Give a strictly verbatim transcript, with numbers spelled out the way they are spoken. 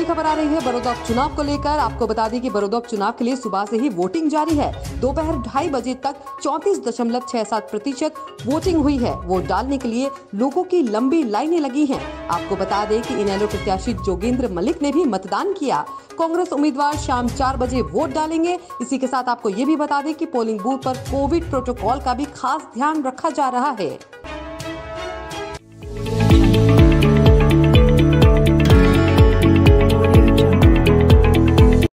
बड़ी खबर आ रही है बड़ौदा उपचुनाव को लेकर। आपको बता दें कि बड़ौदा उपचुनाव के लिए सुबह से ही वोटिंग जारी है। दोपहर ढाई बजे तक चौंतीस दशमलव छह सात प्रतिशत वोटिंग हुई है। वोट डालने के लिए लोगों की लंबी लाइनें लगी हैं। आपको बता दें कि इनेलो प्रत्याशी जोगेंद्र मलिक ने भी मतदान किया। कांग्रेस उम्मीदवार शाम चार बजे वोट डालेंगे। इसी के साथ आपको ये भी बता दें कि पोलिंग बूथ पर कोविड प्रोटोकॉल का भी खास ध्यान रखा जा रहा है।